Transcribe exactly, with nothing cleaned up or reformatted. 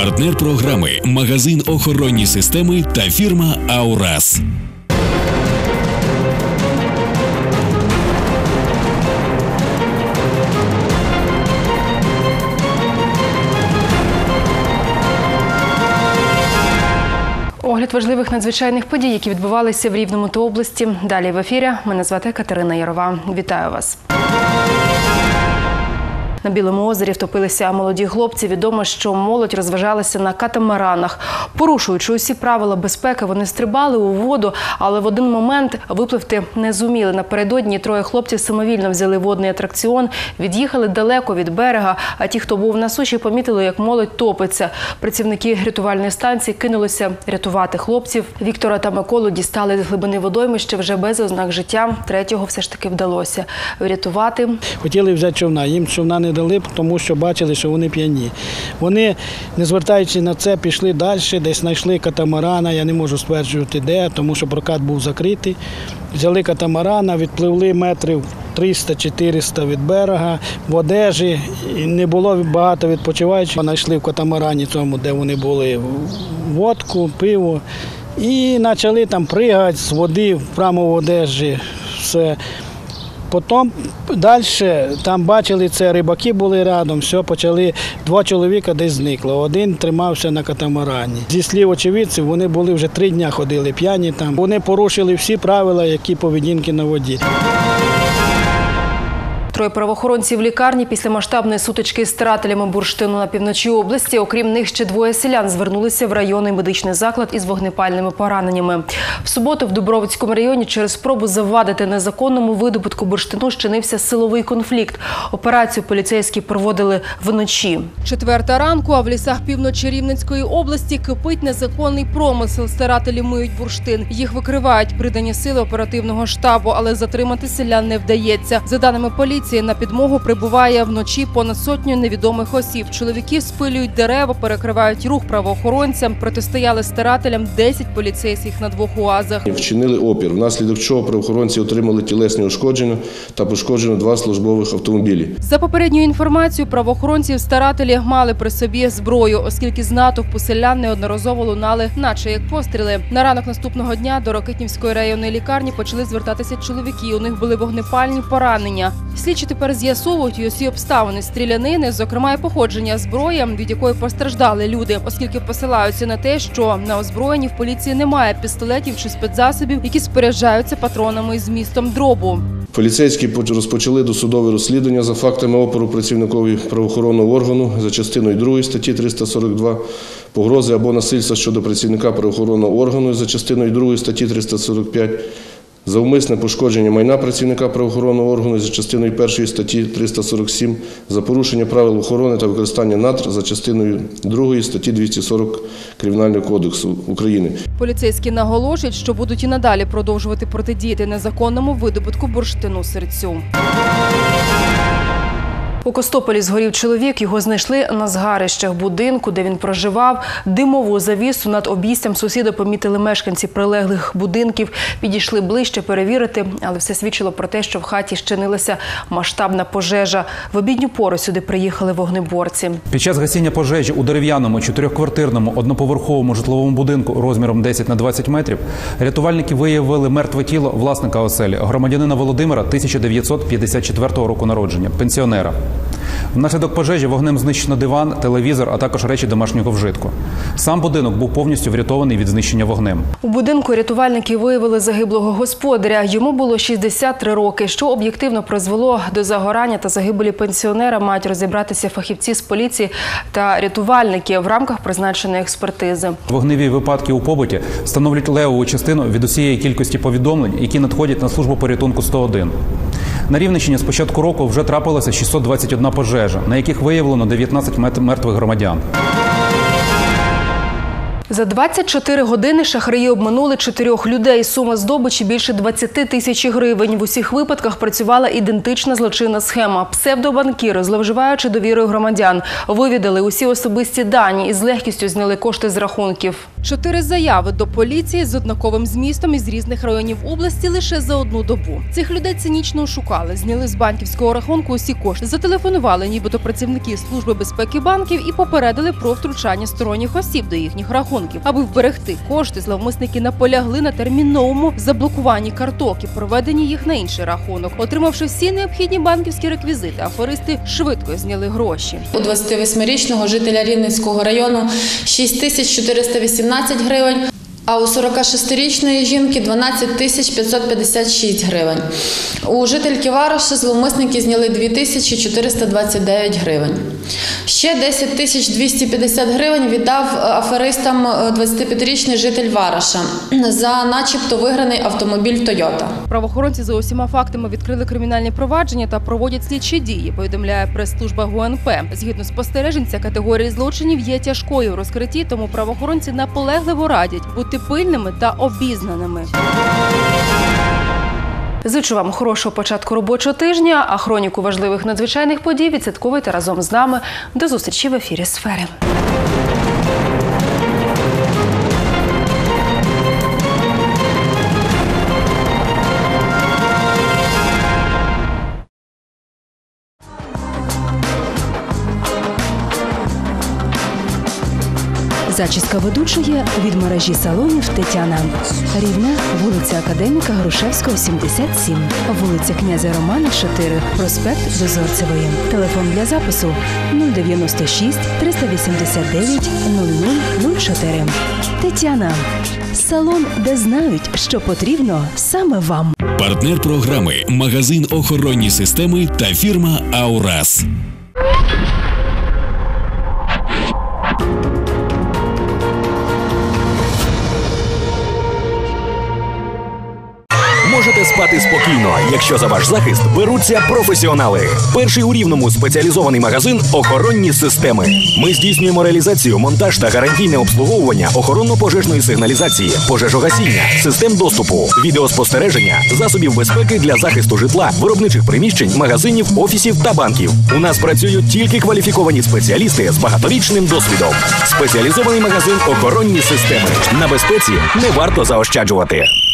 Партнер програми – магазин охоронні системи та фірма «Аурас». Огляд важливих надзвичайних подій, які відбувалися в Рівному та області. Далі в ефірі. Мене звати Катерина Ярова. Вітаю вас. На Білому озері втопилися молоді хлопці. Відомо, що молодь розважалася на катамаранах. Порушуючи усі правила безпеки, вони стрибали у воду, але в один момент випливти не зуміли. Напередодні троє хлопців самовільно взяли водний атракціон, від'їхали далеко від берега, а ті, хто був на суші, помітили, як молодь топиться. Працівники рятувальної станції кинулися рятувати хлопців. Віктора та Миколу дістали з глибини водоймища вже без ознак життя. Третього все ж таки вдалося врятувати. Хотіли взяти човна, їм човна не дали, тому що бачили, що вони п'яні. Вони, не звертаючи на це, пішли далі, десь знайшли катамарана, я не можу стверджувати де, тому що прокат був закритий. Взяли катамарана, відпливли метрів триста-чотириста від берега, в одежі, не було багато відпочиваючих. Знайшли в катамарані цьому, де вони були, водку, пиво, і почали там пригати з води прямо в одежі, все. Потім далі, там бачили, це рибаки були рядом, все, почали, два чоловіка десь зникло, один тримався на катамарані. Зі слів очевидців, вони були вже три дні ходили п'яні там, вони порушили всі правила, які поведінки на воді. Троє правоохоронців в лікарні після масштабної сутички з старателями бурштину на півночі області. Окрім них, ще двоє селян звернулися в районний медичний заклад із вогнепальними пораненнями. В суботу в Дубровицькому районі через спробу завадити незаконному видобутку бурштину щинився силовий конфлікт. Операцію поліцейські проводили вночі. Четверта ранку, а в лісах півночі Рівненської області кипить незаконний промисел. Старателі миють бурштин. Їх викривають придані сили оперативного штабу, але затримати селян не вдається. За даними поліції, на підмогу прибуває вночі понад сотню невідомих осіб. Чоловіки спилюють дерева, перекривають рух правоохоронцям. Протистояли старателям десять поліцейських на двох УАЗах. Вчинили опір, внаслідок чого правоохоронці отримали тілесні ушкодження та пошкоджено два службових автомобілі. За попередньою інформацією, правоохоронців старателі мали при собі зброю, оскільки з натовпу селян неодноразово лунали, наче як постріли. На ранок наступного дня до Рокитнівської районної лікарні почали звертатися чоловіки. У них були вогнепальні поранення. Слідчі тепер з'ясовують і усі обставини стрілянини, зокрема і походження зброї, від якої постраждали люди, оскільки посилаються на те, що на озброєнні в поліції немає пістолетів чи спецзасобів, які споряджаються патронами з вмістом дробу. Поліцейські розпочали досудове розслідування за фактами опору працівникові правоохоронного органу за частиною другої статті триста сорок два, погрози або насильства щодо працівника правоохоронного органу за частиною другої статті триста сорок п'ять, за умисне пошкодження майна працівника правоохоронного органу за частиною першої статті триста сорок сім, за порушення правил охорони та використання надр за частиною другої статті двісті сорок Кримінального кодексу України. Поліцейські наголошують, що будуть і надалі продовжувати протидіяти незаконному видобутку бурштину сирцю. У Костополі згорів чоловік. Його знайшли на згарищах будинку, де він проживав. Димову завісу над обійстям сусіда помітили мешканці прилеглих будинків. Підійшли ближче перевірити, але все свідчило про те, що в хаті щинилася масштабна пожежа. В обідню пору сюди приїхали вогнеборці. Під час гасіння пожежі у дерев'яному чотирьохквартирному одноповерховому житловому будинку розміром десять на двадцять метрів рятувальники виявили мертве тіло власника оселі, громадянина Володимира, тисяча дев'ятсот п'ятдесят четвертого року народження, пенсіонера. Внаслідок пожежі вогнем знищено диван, телевізор, а також речі домашнього вжитку. Сам будинок був повністю врятований від знищення вогнем. У будинку рятувальники виявили загиблого господаря. Йому було шістдесят три роки. Що об'єктивно призвело до загорання та загибелі пенсіонера, мають розібратися фахівці з поліції та рятувальники в рамках призначеної експертизи. Вогневі випадки у побуті становлять левову частину від усієї кількості повідомлень, які надходять на службу порятунку сто один. На Рівненщині з початку року вже трапилося шістсот двадцять одна пожежа, на яких виявлено дев'ятнадцять мертвих громадян. За двадцять чотири години шахраї обманули чотирьох людей. Сума здобичі більше двадцяти тисяч гривень. В усіх випадках працювала ідентична злочинна схема. Псевдобанкіри, зловживаючи довірою громадян, вивідали усі особисті дані і з легкістю зняли кошти з рахунків. Чотири заяви до поліції з однаковим змістом із різних районів області лише за одну добу. Цих людей цинічно ошукали, зняли з банківського рахунку усі кошти, зателефонували нібито працівники Служби безпеки банків і попередили про втручання сторонніх осіб до їхніх рахунків. Аби вберегти кошти, зловмисники наполягли на терміновому заблокуванні карток і проведенні їх на інший рахунок. Отримавши всі необхідні банківські реквізити, аферисти швидко зняли гроші. У двадцятивосьмирічного жителя Рівненського району шість тисяч чотириста вісімнадцять гривень, а у сорокашестирічної жінки дванадцять тисяч п'ятсот п'ятдесят шість гривень. У жительки Вараша зловмисники зняли дві тисячі чотириста двадцять дев'ять гривень. Ще десять тисяч двісті п'ятдесят гривень віддав аферистам двадцятип'ятирічний житель Вараша за начебто виграний автомобіль «Тойота». Правоохоронці за усіма фактами відкрили кримінальні провадження та проводять слідчі дії, повідомляє прес-служба ГУНП. Згідно спостережень, ця категорія злочинів є тяжкою в розкритті, тому правоохоронці наполегливо радять бути пильними та обізнаними. Зичу вам хорошого початку робочого тижня, а хроніку важливих надзвичайних подій відслідковуйте разом з нами. До зустрічі в ефірі «Сфери». Зачіска ведучої від мережі салонів «Тетяна». Рівне, вулиця Академіка Грушевського, сімдесят сім. Вулиця князя Романа, чотири. Проспект Дозорцевої. Телефон для запису нуль дев'яносто шість триста вісімдесят дев'ять нуль нуль нуль чотири. «Тетяна». Салон, де знають, що потрібно саме вам. Партнер програми – магазин охоронні системи та фірма «Аурас». Можете спати спокійно, якщо за ваш захист беруться професіонали. Перший у Рівному спеціалізований магазин «Охоронні системи». Ми здійснюємо реалізацію, монтаж та гарантійне обслуговування охоронно-пожежної сигналізації, пожежогасіння, систем доступу, відеоспостереження, засобів безпеки для захисту житла, виробничих приміщень, магазинів, офісів та банків. У нас працюють тільки кваліфіковані спеціалісти з багаторічним досвідом. Спеціалізований магазин «Охоронні системи». На безпеці не варто заощаджувати.